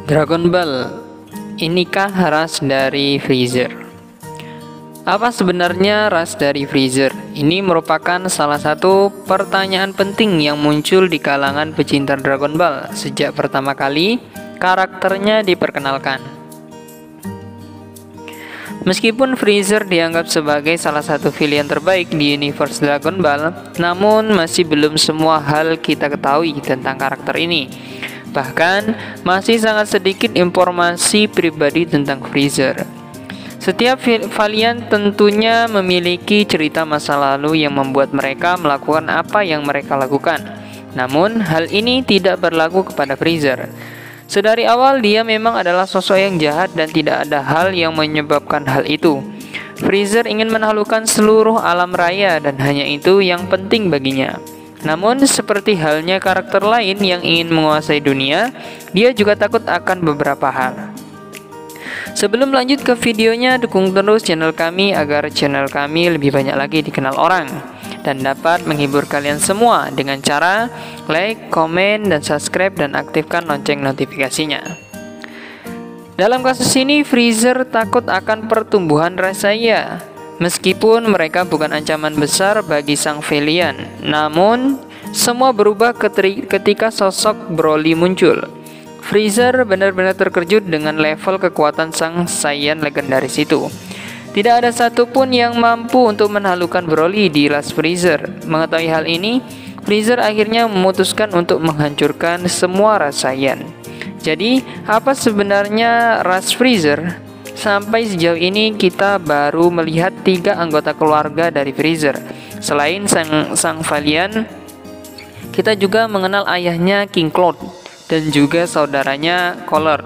Dragon Ball, inikah ras dari Freezer? Apa sebenarnya ras dari Freezer? Ini merupakan salah satu pertanyaan penting yang muncul di kalangan pecinta Dragon Ball sejak pertama kali karakternya diperkenalkan. Meskipun Freezer dianggap sebagai salah satu pilihan terbaik di universe Dragon Ball, namun masih belum semua hal kita ketahui tentang karakter ini. Bahkan, masih sangat sedikit informasi pribadi tentang Freezer. Setiap valian tentunya memiliki cerita masa lalu yang membuat mereka melakukan apa yang mereka lakukan. Namun, hal ini tidak berlaku kepada Freezer. Sedari awal, dia memang adalah sosok yang jahat dan tidak ada hal yang menyebabkan hal itu. Freezer ingin menaklukkan seluruh alam raya dan hanya itu yang penting baginya. Namun, seperti halnya karakter lain yang ingin menguasai dunia, dia juga takut akan beberapa hal. Sebelum lanjut ke videonya, dukung terus channel kami agar channel kami lebih banyak lagi dikenal orang dan dapat menghibur kalian semua dengan cara like, komen, dan subscribe dan aktifkan lonceng notifikasinya. Dalam kasus ini, Freezer takut akan pertumbuhan rasanya. Meskipun mereka bukan ancaman besar bagi sang Valiant, namun semua berubah ketika sosok Broly muncul. Freezer benar-benar terkejut dengan level kekuatan sang Saiyan legendaris itu. Tidak ada satupun yang mampu untuk menaklukkan Broly di ras Freezer. Mengetahui hal ini, Freezer akhirnya memutuskan untuk menghancurkan semua ras Saiyan. Jadi, apa sebenarnya ras Freezer? Sampai sejauh ini kita baru melihat 3 anggota keluarga dari Freezer. Selain sang Valiant, kita juga mengenal ayahnya King Cloud dan juga saudaranya Cooler.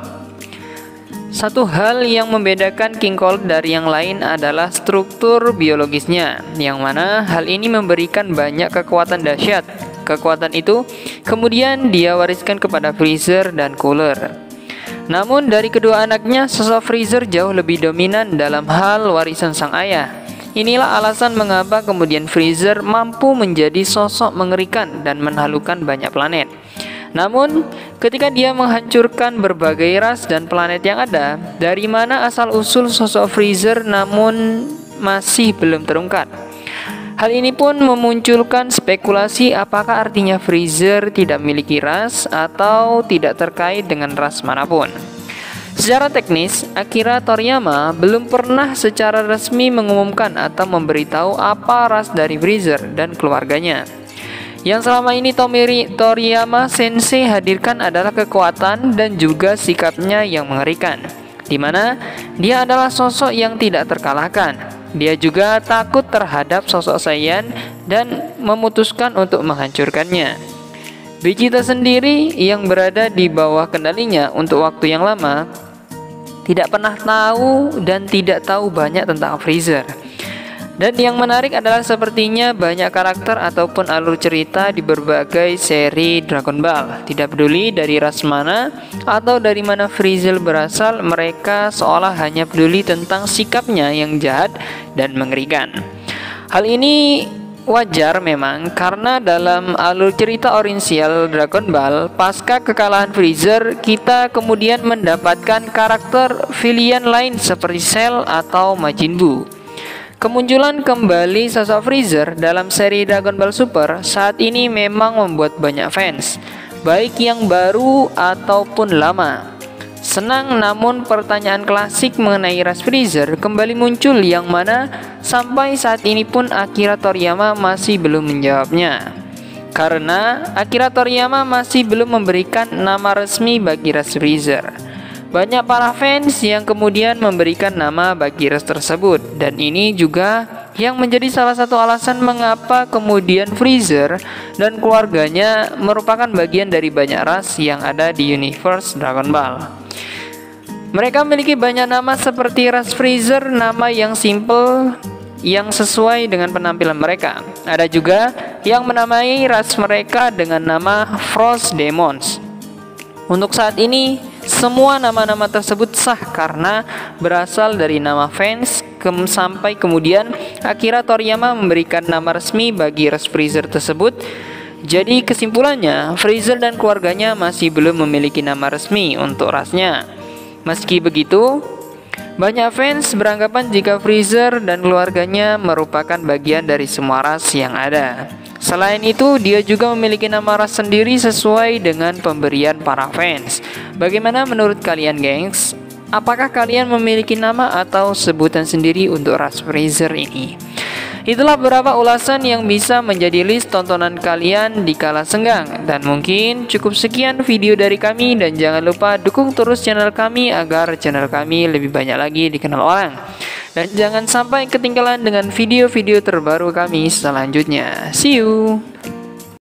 Satu hal yang membedakan King Cloud dari yang lain adalah struktur biologisnya, yang mana hal ini memberikan banyak kekuatan dahsyat. Kekuatan itu kemudian dia wariskan kepada Freezer dan Cooler. Namun dari kedua anaknya, sosok Freezer jauh lebih dominan dalam hal warisan sang ayah. Inilah alasan mengapa kemudian Freezer mampu menjadi sosok mengerikan dan menaklukkan banyak planet. Namun, ketika dia menghancurkan berbagai ras dan planet yang ada, dari mana asal-usul sosok Freezer namun masih belum terungkap. Hal ini pun memunculkan spekulasi apakah artinya Freezer tidak memiliki ras atau tidak terkait dengan ras manapun. Secara teknis, Akira Toriyama belum pernah secara resmi mengumumkan atau memberitahu apa ras dari Freezer dan keluarganya. Yang selama ini Toriyama Sensei hadirkan adalah kekuatan dan juga sikapnya yang mengerikan, di mana dia adalah sosok yang tidak terkalahkan. Dia juga takut terhadap sosok Saiyan dan memutuskan untuk menghancurkannya. Vegeta sendiri yang berada di bawah kendalinya untuk waktu yang lama tidak pernah tahu dan tidak tahu banyak tentang Freezer. Dan yang menarik adalah sepertinya banyak karakter ataupun alur cerita di berbagai seri Dragon Ball. Tidak peduli dari ras mana atau dari mana Freezer berasal, mereka seolah hanya peduli tentang sikapnya yang jahat dan mengerikan. Hal ini wajar memang karena dalam alur cerita orisinal Dragon Ball, pasca kekalahan Freezer, kita kemudian mendapatkan karakter villain lain seperti Cell atau Majin Buu. Kemunculan kembali sosok Freezer dalam seri Dragon Ball Super saat ini memang membuat banyak fans, baik yang baru ataupun lama, senang. Namun pertanyaan klasik mengenai ras Freezer kembali muncul yang mana sampai saat ini pun Akira Toriyama masih belum menjawabnya. Karena Akira Toriyama masih belum memberikan nama resmi bagi ras Freezer. Banyak para fans yang kemudian memberikan nama bagi ras tersebut, dan ini juga yang menjadi salah satu alasan mengapa kemudian Freezer dan keluarganya merupakan bagian dari banyak ras yang ada di universe Dragon Ball. Mereka memiliki banyak nama seperti ras Freezer, nama yang simple yang sesuai dengan penampilan mereka. Ada juga yang menamai ras mereka dengan nama Frost Demons. Untuk saat ini, semua nama-nama tersebut sah karena berasal dari nama fans sampai kemudian Akira Toriyama memberikan nama resmi bagi ras Freezer tersebut, Jadi kesimpulannya, Freezer dan keluarganya masih belum memiliki nama resmi untuk rasnya. Meski begitu, banyak fans beranggapan jika Freezer dan keluarganya merupakan bagian dari semua ras yang ada. Selain itu, dia juga memiliki nama ras sendiri sesuai dengan pemberian para fans. Bagaimana menurut kalian, gengs? Apakah kalian memiliki nama atau sebutan sendiri untuk ras Freezer ini? Itulah beberapa ulasan yang bisa menjadi list tontonan kalian di kala senggang. Dan mungkin cukup sekian video dari kami, dan jangan lupa dukung terus channel kami agar channel kami lebih banyak lagi dikenal orang. Dan jangan sampai ketinggalan dengan video-video terbaru kami selanjutnya. See you!